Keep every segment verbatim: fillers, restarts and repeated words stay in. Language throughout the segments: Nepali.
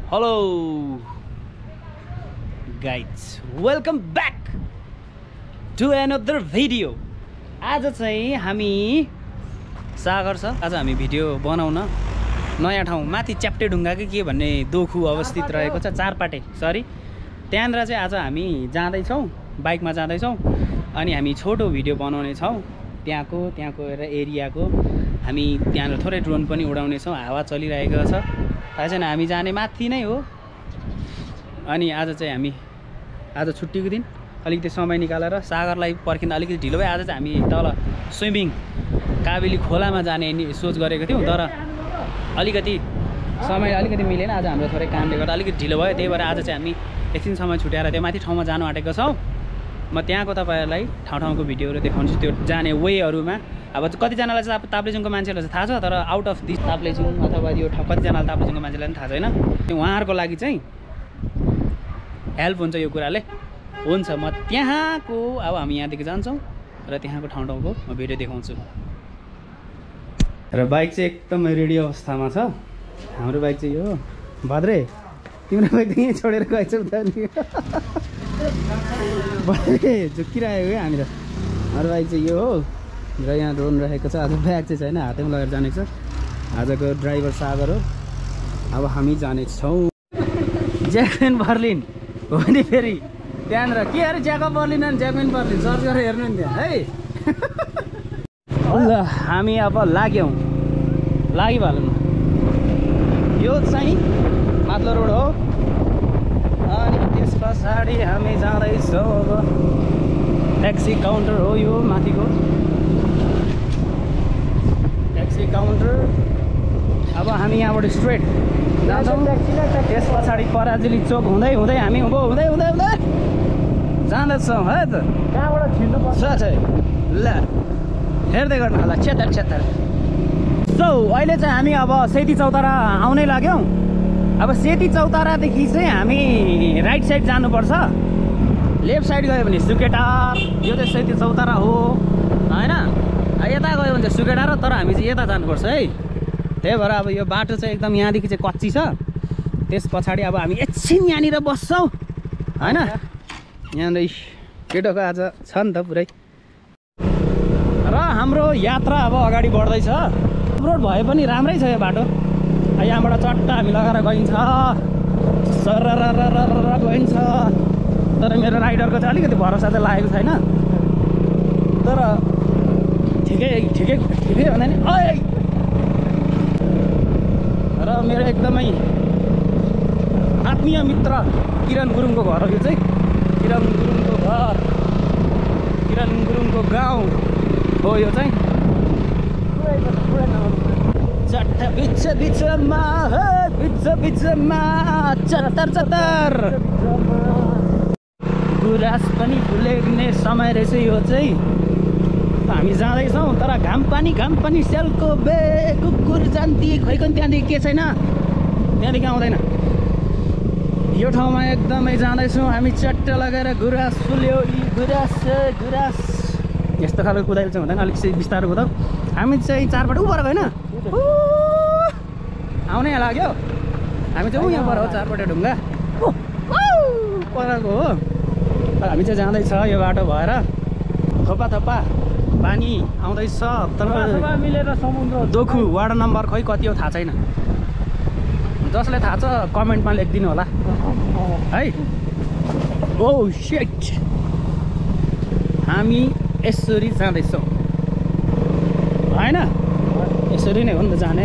Hello guys, welcome back to another video. आज चाहिँ हामी सागर छ, आज हामी भिडियो बनाउन नयाँ ठाउँ माथि च्याप्टेढुङ्गा कि के भन्ने दोखु अवस्थित रहेको छ, चारपाटे सरी त्यहाँनिर चाहिँ आज हामी जाँदैछौँ, बाइकमा जाँदैछौँ। अनि हामी छोटो भिडियो बनाउने छौँ त्यहाँको त्यहाँको एरियाको। हामी त्यहाँनिर थोरै ड्रोन पनि उडाउनेछौँ, हावा चलिरहेको छ। थाहा छैन, हामी जाने माथि नै हो। अनि आज चाहिँ हामी आज छुट्टीको दिन अलिकति समय निकालेर सागरलाई पर्खिँदा अलिकति ढिलो भयो। आज चाहिँ हामी तल स्विमिङ काबेली खोलामा जाने सोच गरेको थियौँ, तर अलिकति समय अलिकति मिलेन। आज हाम्रो थोरै कामले गर्दा अलिकति ढिलो भयो, त्यही भएर आज चाहिँ हामी एकछिन समय छुट्याएर त्यो माथि ठाउँमा जानु आँटेको छौँ। म त्यहाँको तपाईँहरूलाई ठाउँ ठाउँको भिडियोहरू देखाउँछु, त्यो जाने वेहरूमा। अब कतिजनालाई चाहिँ ताप्लेजुङको मान्छेहरूलाई चाहिँ थाहा छ, तर आउट अफ दिस ताप्लेजुङ अथवा यो ठाउँ कतिजनालाई ताप्लेजुङको मान्छेलाई पनि थाहा छैन। उहाँहरूको लागि चाहिँ हेल्प हुन्छ यो कुराले। हुन्छ, म त्यहाँको अब हामी यहाँदेखि जान्छौँ र त्यहाँको ठाउँ ठाउँको म भिडियो देखाउँछु। र बाइक चाहिँ एकदम रेडी अवस्थामा छ। हाम्रो बाइक चाहिँ यो भद्रे, तिम्रो बाइक त यहीँ छोडेर गएछौ त नि। भद्रे झुक्किरहेको क्या हामी त। हाम्रो बाइक चाहिँ यो हो र यहाँ ड्रोन रहेको छ। आज ब्याग चाहिँ छैन, हातैमा लगेर जानेछ। आजको ड्राइभर सागर हो। अब हामी जानेछौँ ज्याकमेन बर्लिन हो नि। फेरि त्यहाँनिर के अरे ज्याकब बर्लिन अनि ज्याकमेन बर्लिन सर्च गरेर हेर्नु नि त्यहाँ है। ल हामी अब लाग्यौँ, लागिहालौँ। यो चाहिँ माथिल्लो रोड हो। अनि त्यस पछाडि हामी जाँदैछौँ। अब ट्याक्सी काउन्टर हो यो माथिको ट्याक्सी काउन्टर। अब हामी यहाँबाट स्ट्रेट जान्छौँ। त्यस पछाडि पराजुली चोक हुँदै हुँदै हामी उँभो हुँदै हुँदै हुँदै जाँदैछौँ है त। कहाँबाट छिर्नुपर्छ ल हेर्दै गर्नु होला। छेतर छेतर सो अहिले चाहिँ हामी अब सेती चौतारा आउनै लाग्यौँ। अब सेती चौतारादेखि चाहिँ हामी राइट साइड जानुपर्छ। लेफ्ट साइड गयो भने सुकेटार, यो चाहिँ सेती चौतारा हो होइन। यता गयो भने चाहिँ सुकेटार, तर हामी चाहिँ यता जानुपर्छ है। त्यही भएर अब यो बाटो चाहिँ एकदम यहाँदेखि चाहिँ कच्ची छ। त्यस पछाडि अब हामी एकछिन यहाँनिर बस्छौँ होइन। यहाँनिर केटोको आज छ नि त पुरै। र हाम्रो यात्रा अब अगाडि बढ्दैछ। रोड भए पनि राम्रै छ यो बाटो। यहाँबाट चट्ट हामी लगाएर गइन्छ, सरर गइन्छ। तर मेरो राइडरको चाहिँ अलिकति भरोसा चाहिँ लागेको छैन, तर ठिकै ठिकै ठिकै भन्दा नि ऐ। र मेरो एकदमै आत्मीय मित्र किरण गुरुङको घर हो यो चाहिँ। किरण गुरुङको घर, किरण गुरुङको गाउँ हो यो चाहिँ। चट्ट बिच बिचमा बिच बिचमा चतर चतर गुराँस पनि फुल्ने समय रहेछ यो चाहिँ। हामी जाँदैछौँ, तर घाम पानी घाम पानी स्यालको बे कुकुर जान्ती खोइकन त्यहाँदेखि के छैन, त्यहाँदेखि आउँदैन। यो ठाउँमा एकदमै जाँदैछौँ हामी चट्ट लगाएर। गुराँस फुल्यो, गुराँस गुराँस यस्तो खालको कुदाइल चाहिँ हुँदैन, अलिक बिस्तारो कुदाउ। हामी चाहिँ चारपट्टि उपर होइन आउनै लाग्यो। हामी चाहिँ ऊ यहाँ पर हो चारपट्टि ढुङ्गा परको हो। हामी चाहिँ जाँदैछ यो बाटो भएर। थोपा थोपा पानी आउँदैछ, तर मिलेर समुद्र दोखु वार्ड नम्बर खोइ कति हो थाहा छैन। जसले थाहा छ कमेन्टमा लेखिदिनु होला है। ओ शिट, हामी यसरी जाँदैछौँ होइन, यसरी नै हो नि त जाने।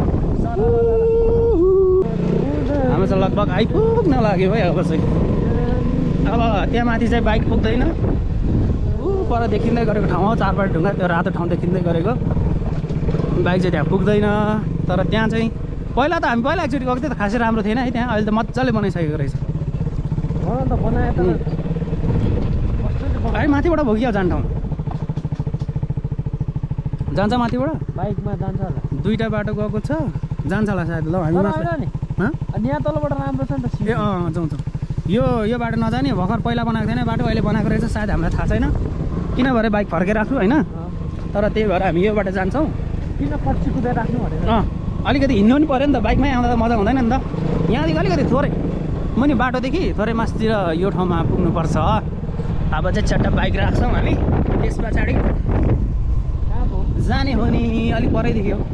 हाम्रो चाहिँ लगभग आइपुग्न लाग्यो है अब चाहिँ। अब त्यहाँ माथि चाहिँ बाइक पुग्दैन। ऊ पर देखिँदै गरेको ठाउँ हो चारपाटे ढुङ्गा, त्यो रातो ठाउँ देखिँदै गरेको। बाइक चाहिँ त्यहाँ पुग्दैन। तर त्यहाँ चाहिँ पहिला त हामी पहिला एकचोटि गएको थियो त खासै राम्रो थिएन है त्यहाँ। अहिले त मजाले बनाइसकेको रहेछ। है माथिबाट भोगिहाल जाने ठाउँ जान्छ, माथिबाट बाइकमा जान्छ होला। दुईवटा बाटो गएको छ, जान्छ होला सायद। ल हामी यहाँ तलबाट राम्रो छ नि त। ए अँ जाउँ जाउँ। यो यो बाटो नजाने, भर्खर पहिला बनाएको थिएन बाटो, अहिले बनाएको रहेछ सायद, हामीलाई थाहा छैन। किन भरे बाइक फर्केर राख्नु होइन, तर त्यही भएर हामी यो बाटो जान्छौँ। किन पछि कुदाइ राख्नु भनेर। अँ अलिकति हिँड्नु पनि पऱ्यो नि त बाइकमै आउँदा त मजा हुँदैन नि त यहाँदेखि अलिकति थोरै म नि बाटोदेखि थोरै मासतिर यो ठाउँमा पुग्नुपर्छ अब चाहिँ चट्टा बाइक राख्छौँ हामी त्यस पछाडि जाने हो नि अलिक परैदेखि हो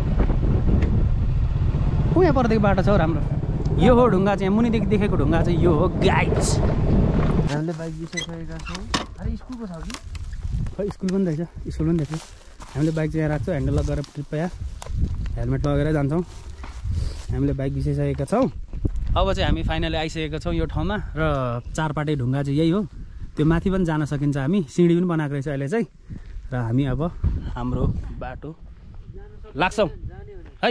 ऊ यहाँ परदेखि बाटो छ हौ राम्रो यो हो ढुङ्गा चाहिँ मुनिदेखि देखेको ढुङ्गा चाहिँ यो हो गाइस हामीले बाइक बिसाइसकेका छौँ अरे स्कुलको छ कि खै स्कुल पनि रहेछ स्कुल पनि देख्छ हामीले बाइक चाहिँ यहाँ राख्छौँ ह्यान्डल लक गरेर कृपया हेलमेट लगेर जान्छौँ हामीले बाइक बिसाइसकेका छौँ अब चाहिँ हामी फाइनली आइसकेका छौँ यो ठाउँमा र चारपाटे ढुङ्गा चाहिँ यही हो त्यो माथि पनि जान सकिन्छ हामी सिँढी पनि बनाएको रहेछ अहिले चाहिँ र हामी अब हाम्रो बाटो लाग्छौँ है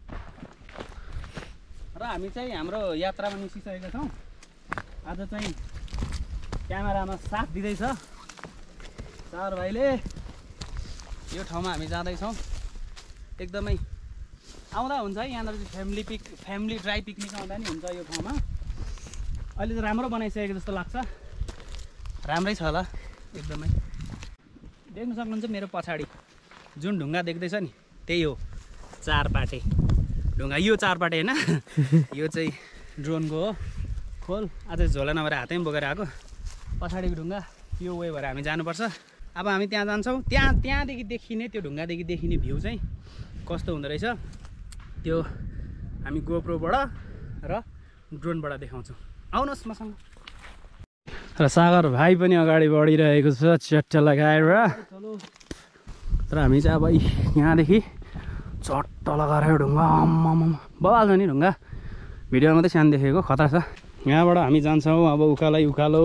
र हामी चाहिँ हाम्रो यात्रामा निस्किसकेका छौँ आज चाहिँ क्यामेरामा साथ दिँदैछ चार भाइले यो ठाउँमा हामी जाँदैछौँ एकदमै आउँदा हुन्छ है यहाँनिर चाहिँ family pick family dry picnic आउँदा नि हुन्छ यो ठाउँमा अहिले त राम्रो बनाइसकेको जस्तो लाग्छ राम्रै छ होला एकदमै देख्न सक्नुहुन्छ मेरो पछाडि जुन ढुङ्गा देख्दैछ नि त्यही हो चारपाटे ढुङ्गा यो चारपाटे होइन यो चाहिँ ड्रोनको हो खोल आज झोला नभएर हातैमा बोकेर आएको पछाडिको ढुङ्गा यो वे भएर हामी जानुपर्छ अब हामी त्यहाँ जान्छौँ त्यहाँ त्यहाँदेखि देखिने त्यो ढुङ्गादेखि देखिने भ्यू चाहिँ कस्तो हुँदो रहेछ त्यो हामी गोप्रोबाट र ड्रोनबाट देखाउँछौँ आउनुहोस् मसँग र सागर भाइ पनि अगाडि बढिरहेको छ चट्टा लगाएर तर हामी चाहिँ अब यहाँदेखि चट्टा लगाएर ढुङ्गा आम्माम बवाल छ नि ढुङ्गा भिडियोमा मात्रै सानो देखेको खतरा छ यहाँबाट हामी जान्छौँ अब उकालै उकालो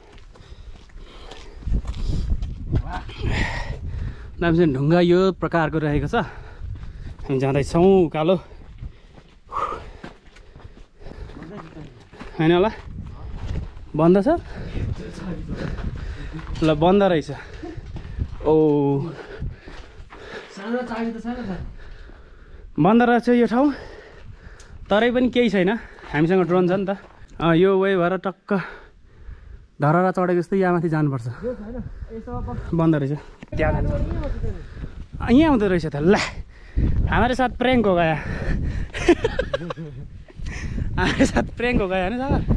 दामसिन ढुङ्गा यो प्रकारको रहेको छ हामी जाँदैछौँ उकालो होइन होला बन्द छ ल बन्द रहेछ ओ बन्द रहेछ यो ठाउँ तरै पनि केही छैन हामीसँग ड्रोन छ नि त अँ यो वे भएर टक्क धरहरा चढेको जस्तो यहाँ माथि जानुपर्छ बन्द रहेछ त्यहाँ जान्छ यहाँ आउँदो रहेछ त ल हमारे साथ प्रैंक हो गया हमारे साथ प्रैंक हो गया होइन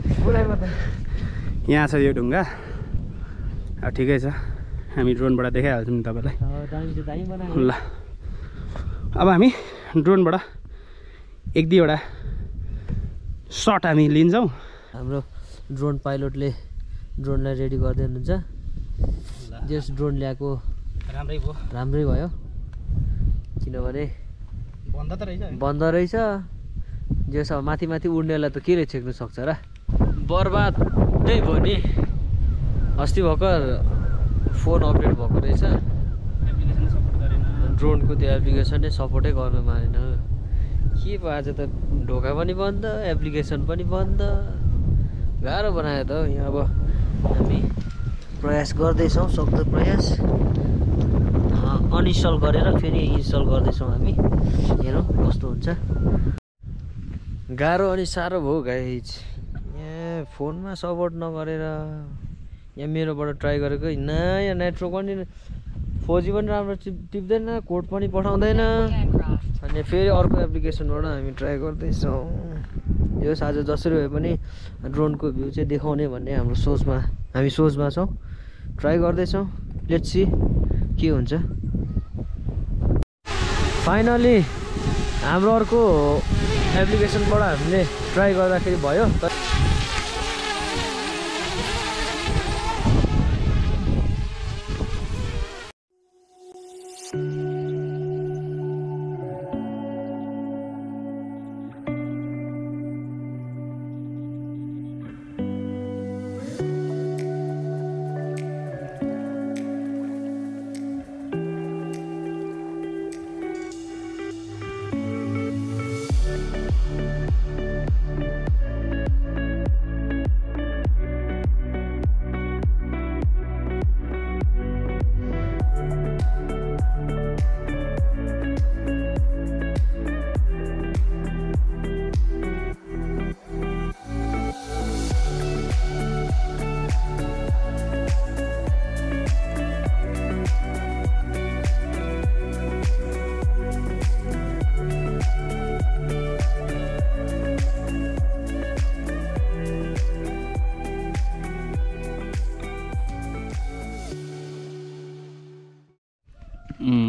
यहाँ छ यो ढुङ्गा अब ठिकै छ हामी ड्रोनबाट देखाइहाल्छौँ नि तपाईँलाई ल अब हामी ड्रोनबाट एक दुईवटा सर्ट हामी लिन्छौँ हाम्रो ड्रोन पाइलटले ड्रोनलाई रेडी गर्दै हुनुहुन्छ जस ड्रोन ल्याएको राम्रै भयो राम्रै भयो किनभने बन्द त रहेछ बन्द रहेछ जस अब माथि माथि उड्नेलाई त केले छेक्नु सक्छ र बर्बाद नै भयो नि अस्ति भर्खर फोन अपडेट भएको रहेछ ड्रोनको त्यो एप्लिकेसनले सपोर्टै गर्नु मानेन के भयो आज त ढोका पनि बन्द एप्लिकेसन पनि बन्द गाह्रो बनायो त यहाँ अब हामी प्रयास गर्दैछौँ सक्दो प्रयास अनइन्स्टल गरेर फेरि इन्स्टल गर्दैछौँ हामी हेरौँ कस्तो हुन्छ गाह्रो अनि साह्रो भयो गाइज यहाँ फोनमा सपोर्ट नगरेर यहाँ मेरोबाट ट्राई गरेको नयाँ नेटवर्क पनि फोर जी पनि राम्रो टिप टिप्दैन कोड पनि पठाउँदैन अनि फेरि अर्को एप्लिकेसनबाट हामी ट्राई गर्दैछौँ यो आज जसरी भए पनि ड्रोनको भ्यू चाहिँ देखाउने भन्ने हाम्रो सोचमा हामी सोचमा छौँ ट्राई गर्दैछौँ लेट्स सी के हुन्छ फाइनली हाम्रो अर्को एप्लिकेसनबाट हामीले ट्राई गर्दाखेरि भयो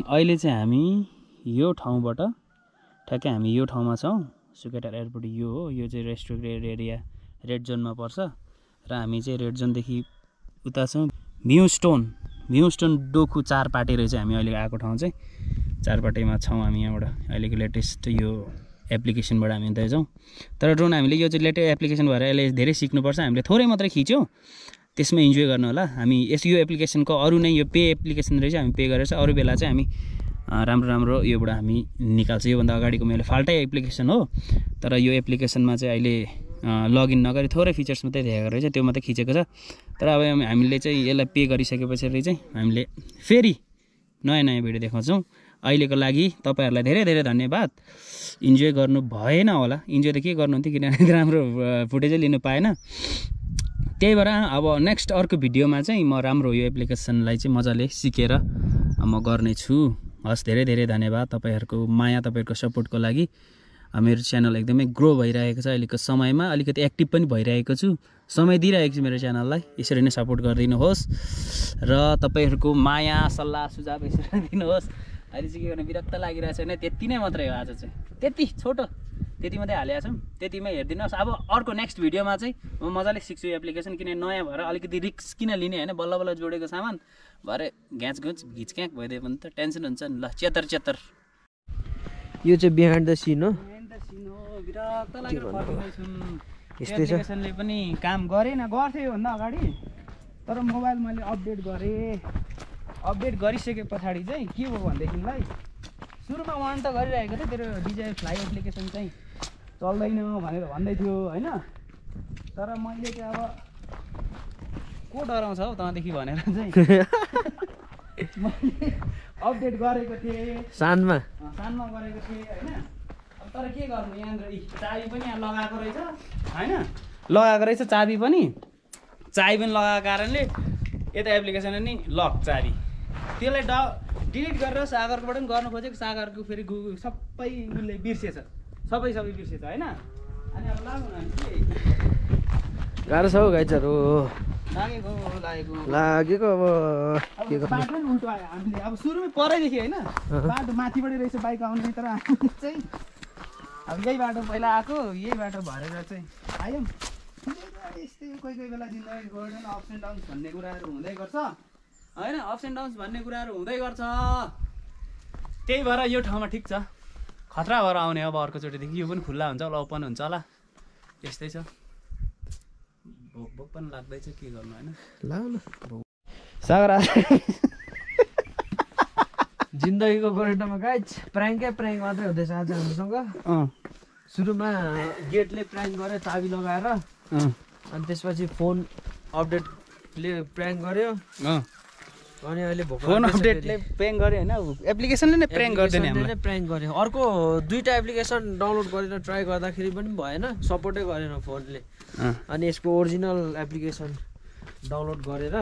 अहिले चाहिँ हामी यो ठाउँबाट ठ्याक्कै हामी यो ठाउँमा छौँ। सुकेटार एयरपोर्ट यो हो। यो चाहिँ रेस्ट्रिक्टेड एरिया रेड जोनमा पर्छ र हामी चाहिँ रेड जोनदेखि उता छौँ। भ्यू स्टोन भ्यू स्टोन दोखु चारपाटे रहेछ हामी अहिले आएको ठाउँ चाहिँ। चारपाटेमा छौँ हामी यहाँबाट। अहिलेको लेटेस्ट यो एप्लिकेसनबाट हामी हिँड्दैछौँ। तर ड्रोन हामीले यो चाहिँ लेटेस्ट एप्लिकेसन भएर यसले धेरै सिक्नुपर्छ। हामीले थोरै मात्रै खिच्यौँ, त्यसमा इन्जोय गर्नु होला। हामी यस यो एप्लिकेसनको अरू नै यो पे एप्लिकेसन रहेछ, हामी पे गरेर अरू बेला चाहिँ हामी राम्रो राम्रो योबाट हामी निकाल्छ। योभन्दा अगाडिको मैले फाल्टै एप्लिकेसन हो, तर यो एप्लिकेसनमा चाहिँ अहिले लगइन नगरी थोरै फिचर्स मात्रै देखाएको रहेछ, त्यो मात्रै खिचेको छ। तर अब हामीले चाहिँ यसलाई पे गरिसकेपछि चाहिँ हामीले फेरि नयाँ नयाँ भिडियो देखाउँछौँ। अहिलेको लागि तपाईँहरूलाई धेरै धेरै धन्यवाद। इन्जोय गर्नु भएन होला, इन्जोय त के गर्नुहुन्थ्यो किनभने राम्रो फुटेजै लिनु पाएन। त्यही भएर अब नेक्स्ट अर्को भिडियोमा चाहिँ म राम्रो यो एप्लिकेसनलाई चाहिँ मजाले सिकेर म गर्नेछु। हस्, धेरै धेरै धन्यवाद तपाईँहरूको माया, तपाईँहरूको सपोर्टको लागि। मेरो च्यानल एकदमै ग्रो भइरहेको छ। अहिलेको समयमा अलिकति एक्टिभ पनि भइरहेको छु, समय दिइरहेको छु मेरो च्यानललाई। यसरी नै सपोर्ट गरिदिनुहोस् र तपाईँहरूको माया सल्लाह सुझाव यसरी दिनुहोस्। अहिले चाहिँ के गर्ने विरक्त लागिरहेको छैन, त्यति नै मात्रै हो। आज चाहिँ त्यति छोटो त्यति मात्रै हालेको छौँ, त्यतिमै हेरिदिनुहोस्। अब अर्को नेक्स्ट भिडियोमा चाहिँ म मजाले सिक्छु एप्लिकेसन, किन नयाँ भएर अलिकति रिक्स किन लिने होइन। बल्ल बल्ल जोडेको सामान भरे घ्याच घुच घिचक्याक भइदियो भने त टेन्सन हुन्छ नि। ल च्यातर च्यातर। यो चाहिँ बिहाइन्ड द सिन हो। बिहाइन्ड द सिन हो। विरक्त लागेर फर्किँदैछौँ। एप्लिकेसनले पनि काम गरेन, गर्थ्यो योभन्दा अगाडि, तर मोबाइल मैले अपडेट गरेँ। अपडेट गरिसके पछाडि चाहिँ के भयो भनेदेखिलाई सुरुमा वान त गरिरहेको थियो, तेरो डिजाई फ्लाइ एप्लिकेसन चाहिँ चल्दैन भनेर भन्दै थियो होइन। तर मैले चाहिँ अब को डराउँछ हौ तँदेखि भनेर चाहिँ मैले अपडेट गरेको थिएँ। सानमा सानमा गरेको थिएँ होइन। अब तर के गर्नु, यहाँनिर चाबी पनि यहाँ लगाएको रहेछ होइन, लगाएको रहेछ चाबी पनि। चाबी पनि लगाएको कारणले यता एप्लिकेसन नि लक चाबी, त्यसलाई ड डिलिट गरेर सागरकोबाट पनि गर्नु खोजेको, सागरको फेरि गुगल सबै उसले बिर्सेछ, सबै सबै बिर्सेछ होइन। अनि अब लाग्नु के गाह्रो छ हौ गाइजहरू। लागेको लागेको लागेको अब के गर्नु। बाटो पनि उल्टो आयो हामीले। अब सुरुमै परैदेखि होइन, बाटो माथिबाटै रहेछ बाइक आउने, तर हामीले चाहिँ अब यही बाटो पहिला आएको, यही बाटो भरेर चाहिँ आयौँ। यस्तै कोही कोही बेला जिन्दगी गोल्डन अप्स एन्ड डाउन्स भन्ने कुराहरू हुँदै गर्छ होइन। अप्स एन्ड डाउन्स भन्ने कुराहरू हुँदै गर्छ। त्यही भएर यो ठाउँमा ठिक छ, खतरा भएर आउने अब अर्कोचोटिदेखि यो पनि खुल्ला हुन्छ होला, ओपन हुन्छ होला, यस्तै छ। भोक भोक पनि लाग्दैछ, के गर्नु होइन। ल सागर जिन्दगीको गोरेटोमा गाइज प्राङ्कै प्राङ्क मात्रै हुँदैछ आज हामीसँग। सुरुमा गेटले प्राङ्क गऱ्यो चाबी लगाएर, अनि त्यसपछि फोन अपडेटले प्राङ्क गर्यो, अनि अहिले फोन अपडेटले प्र्याङ्क गर्यो होइन, एप्लिकेसनले नै प्र्याङ्क गर्दैन, हामीले प्र्याङ्क गर्यो। अर्को दुईवटा एप्लिकेसन डाउनलोड गरेर ट्राई गर्दाखेरि पनि भएन, सपोर्टै गरेन फोनले। अनि यसको ओरिजिनल एप्लिकेसन डाउनलोड गरेर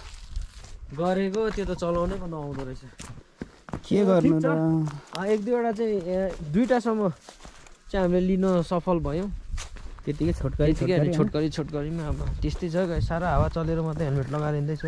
गरेको त्यो त चलाउनै पनि आउँदो रहेछ। के गर्नु र। एक दुईवटा चाहिँ दुईवटासम्म चाहिँ हामीले लिन सफल भयौँ। त्यतिकै छोटकरी छोटकरी छोटकरीमा अब त्यस्तै छ। साह्रो हावा चलेर मात्रै हेलमेट लगाएर हिँड्दैछु।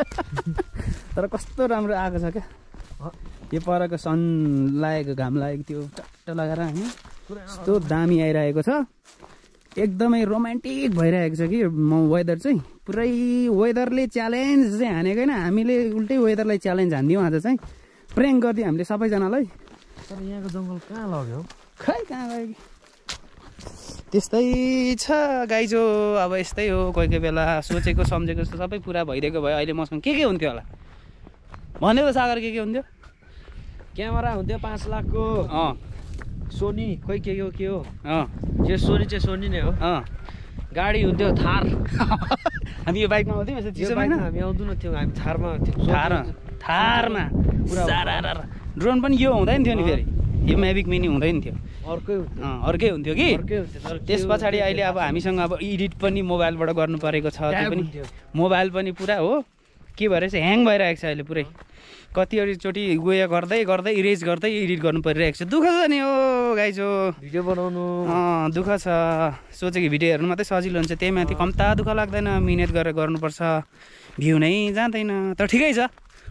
तर कस्तो राम्रो आएको छ क्या यो परको सन लागेको, घाम लागेको त्यो टट्ट लगाएर होइन, कस्तो दामी आइरहेको छ। एकदमै रोमान्टिक भइरहेको छ कि म वेदर चाहिँ पुरै। वेदरले च्यालेन्ज चाहिँ हानेको होइन, हामीले उल्टै वेदरलाई च्यालेन्ज हानिदियौँ आज चाहिँ। प्र्याङ्क गरिदियो हामीले सबैजनालाई। तर यहाँको जङ्गल कहाँ लग्यो खै कहाँ गयो कि त्यस्तै छ गाइजो। अब यस्तै हो, कोही कोही बेला सोचेको सम्झेको जस्तो सबै पुरा भइदिएको भयो। अहिले मसँग के के हुन्थ्यो होला भन्यो सागर, के के हुन्थ्यो? क्यामेरा हुन्थ्यो पाँच लाखको, अँ सोनी खोइ के हो के हो, अँ जे सोनी चाहिँ सोनी नै हो। अँ गाडी हुन्थ्यो थार। हामी यो बाइकमा आउँथ्यौँ, यसो चिसो भएन? हामी आउँदैनौँ थियौँ, हामी थारमा थियौँ। थार थारमा सारा ड्रोन पनि यो हुँदैन थियो नि, फेरि यो म्याभिक मिनी हुँदैन थियो, अर्कै अर्कै हुन्थ्यो कि। त्यस पछाडि अहिले अब हामीसँग अब एडिट पनि मोबाइलबाट गर्नु परेको छ, त्यो पनि मोबाइल पनि पुरा हो के भएर चाहिँ ह्याङ भइरहेको छ अहिले पुरै। कतिचोटि गयो गर्दै गर्दै इरेज गर्दै एडिट गर्नु परिरहेको छ। दुःख छ नि हो गाइज हो, भिडियो बनाउनु अँ दुःख छ। सोचेको भिडियो हेर्नु मात्रै सजिलो हुन्छ, त्यही माथि कम्ता दुःख लाग्दैन, मिहिनेत गरेर गर्नुपर्छ, भ्यू नै जाँदैन। तर ठिकै छ,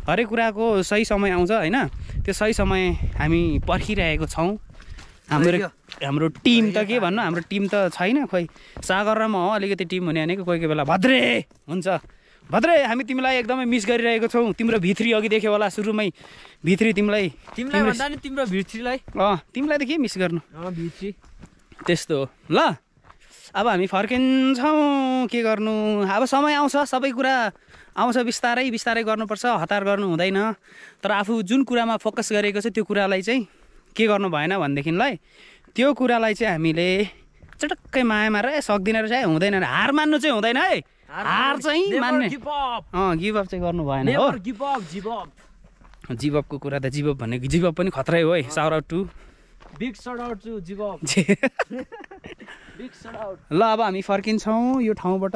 हरेक कुराको सही समय आउँछ होइन त्यो सही समय हामी पर्खिरहेको छौँ हाम्रो हाम्रो टिम त के भन्नु हाम्रो टिम त छैन खोइ सागर र म हो अलिकति टिम हुने भनेको कोही कोही बेला भद्रे हुन्छ भद्रे हामी तिमीलाई एकदमै मिस गरिरहेको छौँ तिम्रो भित्री अघि देख्यो होला सुरुमै भित्री तिमीलाई तिमीलाई भन्दा नि तिम्रो भित्रीलाई अँ तिमीलाई त के मिस गर्नु अँ भित्री त्यस्तो हो ल अब हामी फर्किन्छौँ के गर्नु अब समय आउँछ सबै कुरा आउँछ बिस्तारै बिस्तारै गर्नुपर्छ हतार गर्नु हुँदैन तर आफू जुन कुरामा फोकस गरेको छ त्यो कुरालाई चाहिँ के गर्नु भएन भनेदेखिलाई त्यो कुरालाई चाहिँ हामीले चटक्कै माया मारेर सक्दिन रहेछ है हुँदैन हार मान्नु चाहिँ हुँदैन है हार चाहिँ मान्ने अँ गिभ अप चाहिँ गर्नु भएन हो जिभ अपको कुरा त जिभ अप भनेको जिभ अप पनि खतरै हो है shout out to big shout out to जिभ अप बिग शाउट आउट ल अब हामी फर्किन्छौँ यो ठाउँबाट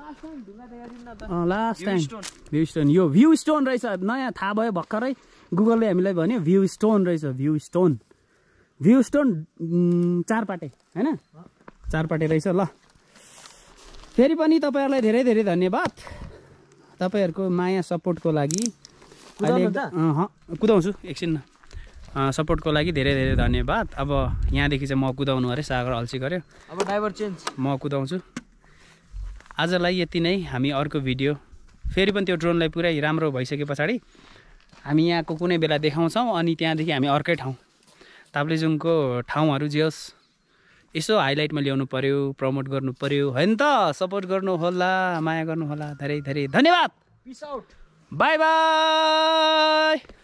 लास्ट टाइम भ्यू स्टोन यो भ्यू स्टोन रहेछ नयाँ थाहा भयो भर्खरै गुगलले हामीलाई भन्यो भ्यू स्टोन रहेछ view stone view stone Charpate होइन चारपाटे रहेछ ल फेरि पनि तपाईँहरूलाई धेरै धेरै धन्यवाद तपाईँहरूको माया सपोर्टको लागि कुदाउँछु एकछिन सपोर्टको लागि धेरै धेरै धन्यवाद अब यहाँदेखि चाहिँ म कुदाउनु अरे सागर अल्छी गऱ्यो अब ड्राइभर चेन्ज म कुदाउँछु आजलाई यति नै हामी अर्को भिडियो फेरि पनि त्यो ड्रोनलाई पुरै राम्रो भइसके पछाडि हामी यहाँको कुनै बेला देखाउँछौँ अनि त्यहाँदेखि हामी अर्कै ठाउँ ताप्लेजुङको ठाउँहरू जे होस् यसो हाइलाइटमा ल्याउनु पऱ्यो प्रमोट गर्नु पऱ्यो होइन त सपोर्ट गर्नु होला माया गर्नु होला धेरै धेरै धन्यवाद पिस आउट बाई बाई